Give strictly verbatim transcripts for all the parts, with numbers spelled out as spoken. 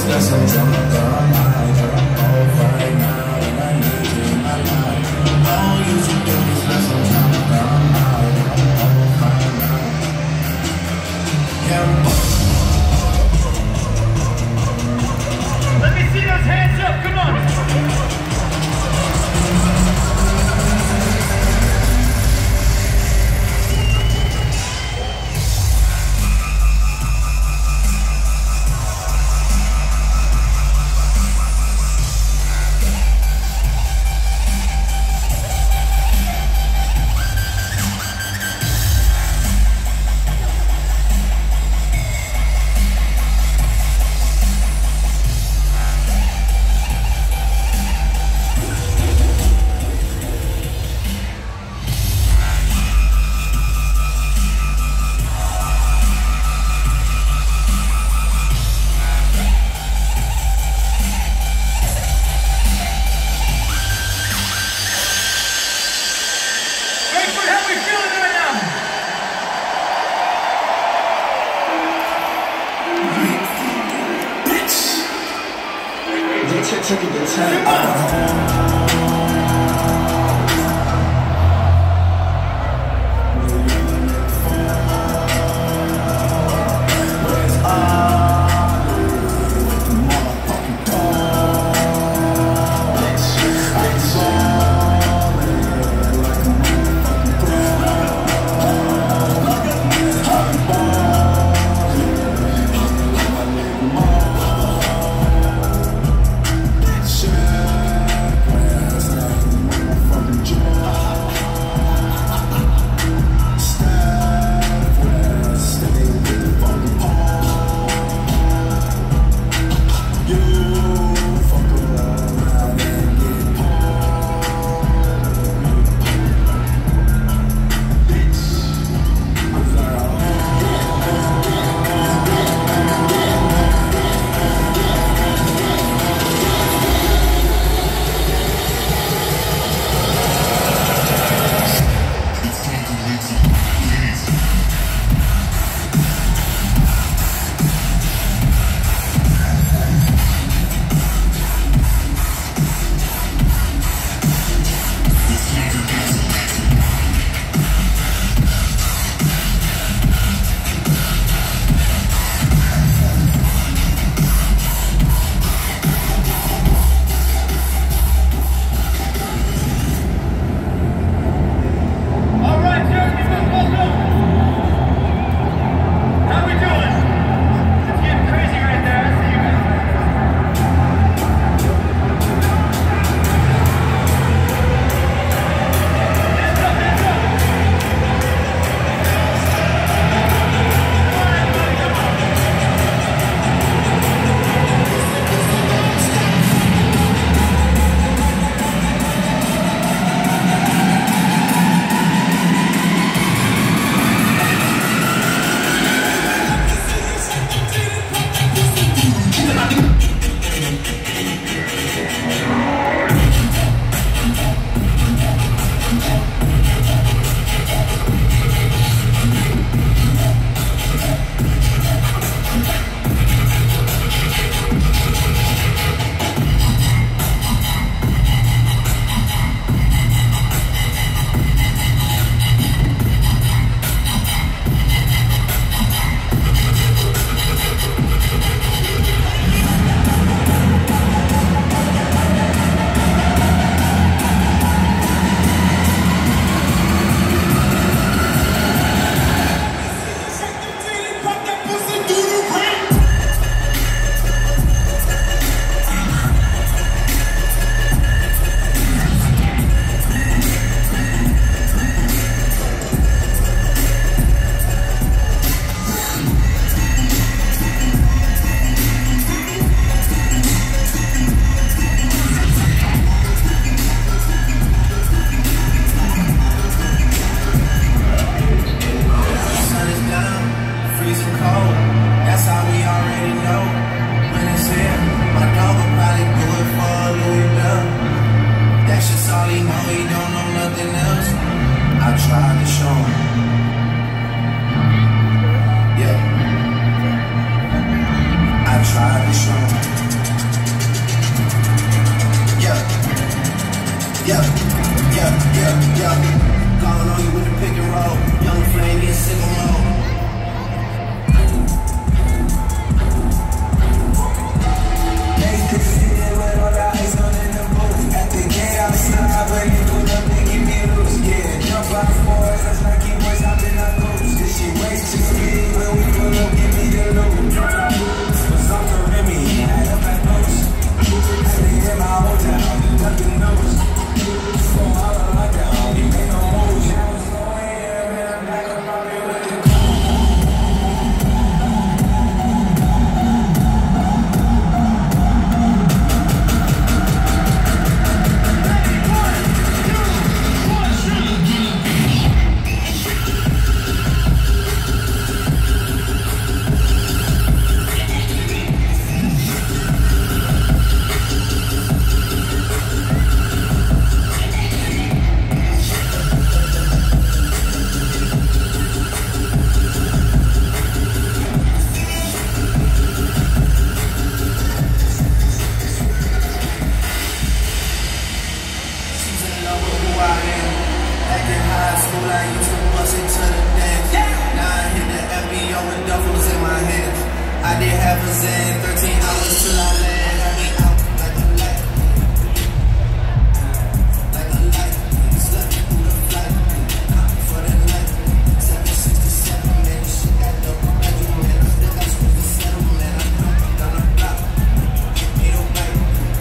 That's what's on my mind. I'm off right now, and I need you in my life. All you should do is let some time go. I'm off right now. Yeah, I'm off. Let me see those hands up, come on! Take it to time. Yeah, yeah, yeah, yeah. Calling on you with the pick and roll. Young flame, get single mode. They could see it with all the ice on in the booth. At the gate outside, when you pull up, they give me loose. Yeah, jump out the boys, that's like you boys hopping on loose. This shit way too speedy. When we pull up, give me the loot. What's up for Remy? Add up at post. Had to hit my whole town, nothing knows. So all I like down, you ain't no moves. Yeah, I was going here, man, I'm back on my way with the I did have a zen, thirteen hours till I land. Got me out like a light, like a light. Slept through the flight, out for the night. seven sixty-seven, man, shit got dope. I do, man, I still got supposed to settle, man. I know I'm down the block. Ain't no bite,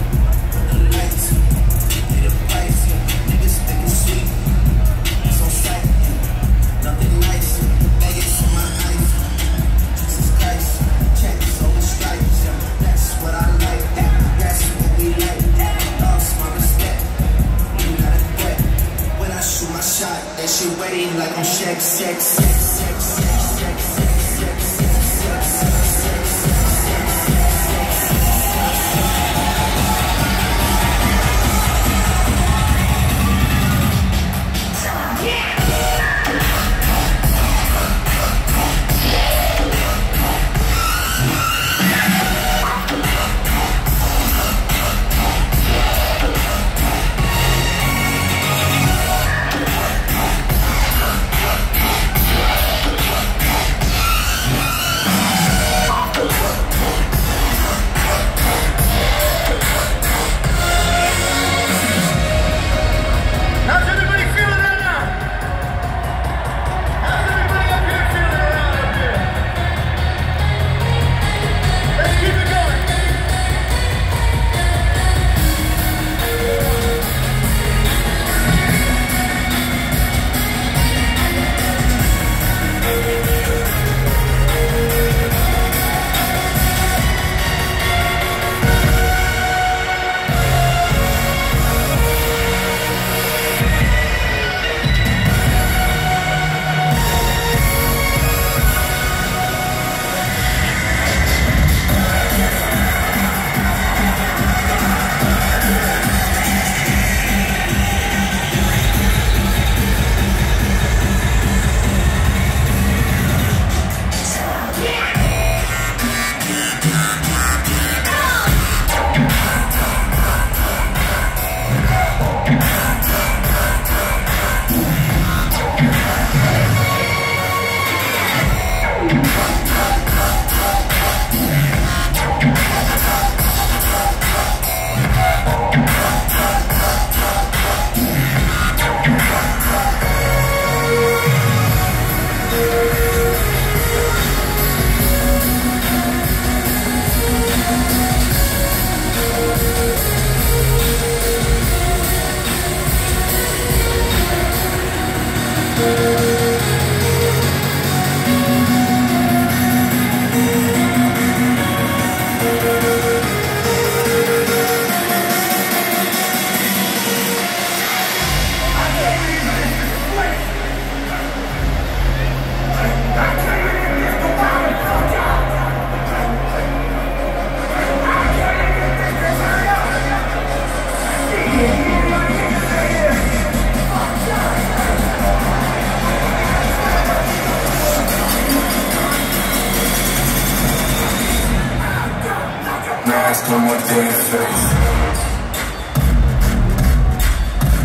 put the lights, pay the price. Niggas think it's sweet, it's on sight. Nothing nice, baggage on my eyes. Jesus Christ. Checks over stripes, that's what I like, that's what we like. Lost my respect, you not a threat. When I shoot my shot, that shit waiting like I'm Shaq, Shaq, Shaq, Shaq, Shaq, Shaq, Shaq, Shaq, Mask on my damn face.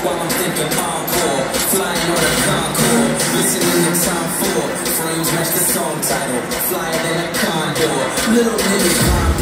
while I'm thinking encore. Flying on a Concorde, listening to Tom Ford. Frames match the song title, flyer than a condor. Little niggas